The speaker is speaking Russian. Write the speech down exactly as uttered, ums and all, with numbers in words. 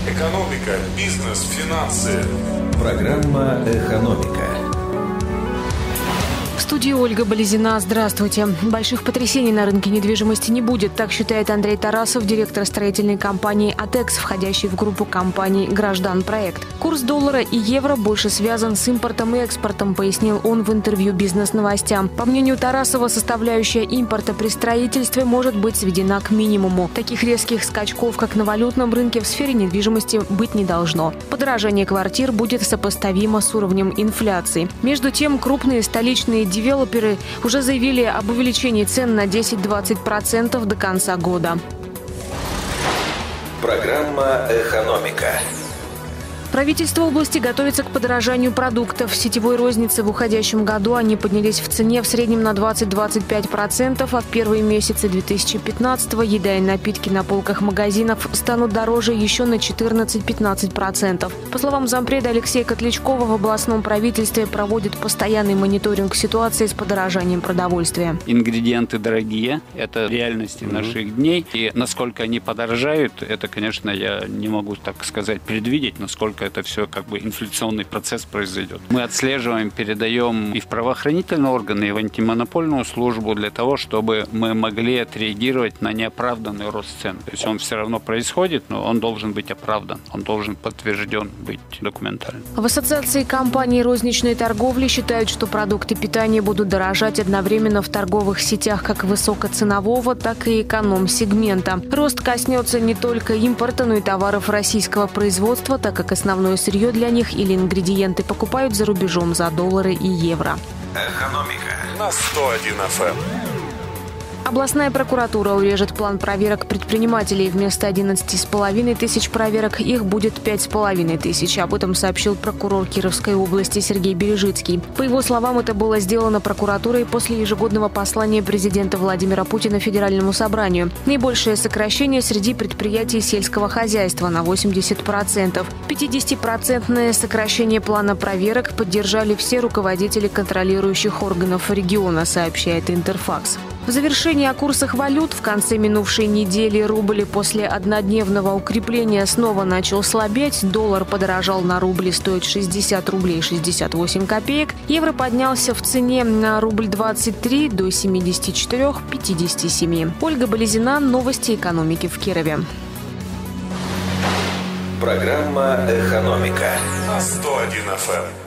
Экономика, бизнес, финансы. Программа «Экономика». В студии Ольга Болезина. Здравствуйте. Больших потрясений на рынке недвижимости не будет, так считает Андрей Тарасов, директор строительной компании «Атекс», входящей в группу компаний «Граждан-проект». Курс доллара и евро больше связан с импортом и экспортом, пояснил он в интервью «Бизнес-новостям». По мнению Тарасова, составляющая импорта при строительстве может быть сведена к минимуму. Таких резких скачков, как на валютном рынке, в сфере недвижимости быть не должно. Подорожание квартир будет сопоставимо с уровнем инфляции. Между тем, крупные столичные девелоперы уже заявили об увеличении цен на десять-двадцать процентов до конца года. Программа «Экономика». Правительство области готовится к подорожанию продуктов. В сетевой рознице в уходящем году они поднялись в цене в среднем на двадцать-двадцать пять процентов, а в первые месяцы две тысячи пятнадцатого еда и напитки на полках магазинов станут дороже еще на четырнадцать-пятнадцать процентов. По словам зампреда Алексея Котлячкова, в областном правительстве проводит постоянный мониторинг ситуации с подорожанием продовольствия. Ингредиенты дорогие, это реальности mm-hmm. наших дней. И насколько они подорожают, это, конечно, я не могу, так сказать, предвидеть, насколько это все как бы инфляционный процесс произойдет. Мы отслеживаем, передаем и в правоохранительные органы, и в антимонопольную службу для того, чтобы мы могли отреагировать на неоправданный рост цен. То есть он все равно происходит, но он должен быть оправдан, он должен подтвержден быть документально. В Ассоциации компаний розничной торговли считают, что продукты питания будут дорожать одновременно в торговых сетях как высокоценового, так и эконом-сегмента. Рост коснется не только импорта, но и товаров российского производства, так как основные Основное сырье для них или ингредиенты покупают за рубежом за доллары и евро. Экономика на сто один эф эм. Областная прокуратура урежет план проверок предпринимателей. Вместо одиннадцати с половиной тысяч проверок их будет пять с половиной тысяч. Об этом сообщил прокурор Кировской области Сергей Бережицкий. По его словам, это было сделано прокуратурой после ежегодного послания президента Владимира Путина Федеральному собранию. Наибольшее сокращение среди предприятий сельского хозяйства на восемьдесят процентов. пятидесятипроцентное сокращение плана проверок поддержали все руководители контролирующих органов региона, сообщает Интерфакс. В завершении о курсах валют в конце минувшей недели рубль после однодневного укрепления снова начал слабеть. Доллар подорожал на рубль, стоит шестьдесят рублей шестьдесят восемь копеек. Евро поднялся в цене на рубль двадцать три до семидесяти четырёх пятидесяти семи. Ольга Болезина, новости экономики в Кирове. Программа «Экономика» на сто один эф эм.